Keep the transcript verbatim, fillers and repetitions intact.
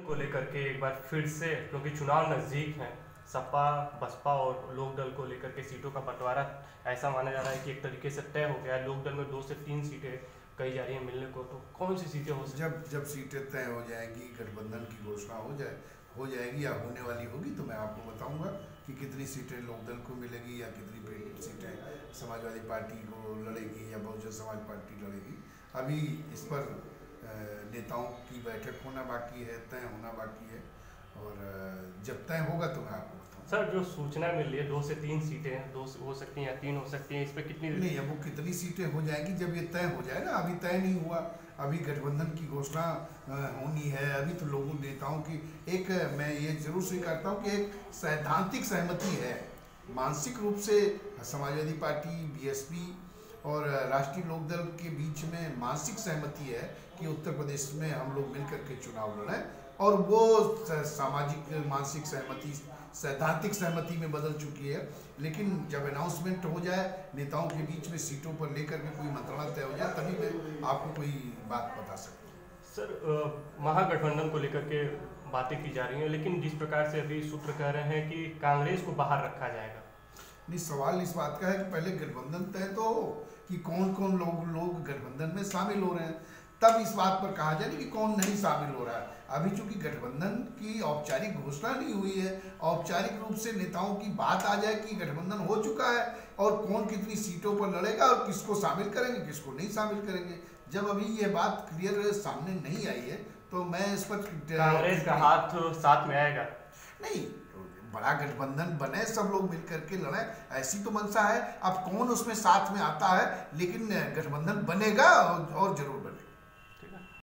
को लेकर के एक बार फिर से, क्योंकि चुनाव नज़दीक हैं, सपा बसपा और लोकदल को लेकर के सीटों का बंटवारा ऐसा माना जा रहा है कि एक तरीके से तय हो गया है। लोकदल में दो से तीन सीटें कही जा रही हैं मिलने को, तो कौन सी सीटें हो सकती? जब जब सीटें तय हो जाएंगी, गठबंधन की घोषणा हो जाए हो जाएगी या होने वाली होगी, तो मैं आपको बताऊंगा कि कितनी सीटें लोकदल को मिलेगी या कितनी सीटें समाजवादी पार्टी को लड़ेगी या बहुजन समाज पार्टी लड़ेगी। अभी इस पर नेताओं की बैठक होना बाकी है, तय होना बाकी है, और जब तय होगा तो मैं आपको बताऊंगा। सर, जो सूचना मिल रही है दो से तीन सीटें हैं, दो हो सकती हैं या तीन हो सकती हैं, इस पर कितनी नहीं, अब वो कितनी सीटें हो जाएंगी जब ये तय हो जाएगा। अभी तय नहीं हुआ, अभी गठबंधन की घोषणा होनी है। अभी तो लोगों नेताओं की एक, मैं ये जरूर स्वीकारता हूँ कि एक सैद्धांतिक सहमति है। मानसिक रूप से समाजवादी पार्टी, बीएसपी और राष्ट्रीय लोकदल के बीच में मानसिक सहमति है कि उत्तर प्रदेश में हम लोग मिलकर के चुनाव लड़ें, और वो सामाजिक मानसिक सहमति सैद्धांतिक सहमति में बदल चुकी है। लेकिन जब अनाउंसमेंट हो जाए नेताओं के बीच में सीटों पर लेकर के कोई मंत्रणा तय हो जाए, तभी मैं आपको कोई बात बता सकता हूँ। सर, महागठबंधन को लेकर के बातें की जा रही हैं, लेकिन जिस प्रकार से अभी सूत्र कह रहे हैं कि कांग्रेस को बाहर रखा जाएगा। नहीं, सवाल इस बात का है कि पहले गठबंधन तय तो हो कि कौन कौन लोग लोग गठबंधन में शामिल हो रहे हैं, तब इस बात पर कहा जाए कि कौन नहीं शामिल हो रहा है। अभी चूंकि गठबंधन की औपचारिक घोषणा नहीं हुई है, औपचारिक रूप से नेताओं की बात आ जाए कि गठबंधन हो चुका है और कौन कितनी सीटों पर लड़ेगा और किसको शामिल करेंगे किसको नहीं शामिल करेंगे, जब अभी ये बात क्लियर सामने नहीं आई है तो मैं इस पर कांग्रेस का हाथ साथ में आएगा। नहीं, बड़ा गठबंधन बने, सब लोग मिलकर के लड़े, ऐसी तो मंशा है। अब कौन उसमें साथ में आता है, लेकिन गठबंधन बनेगा और जरूर बनेगा।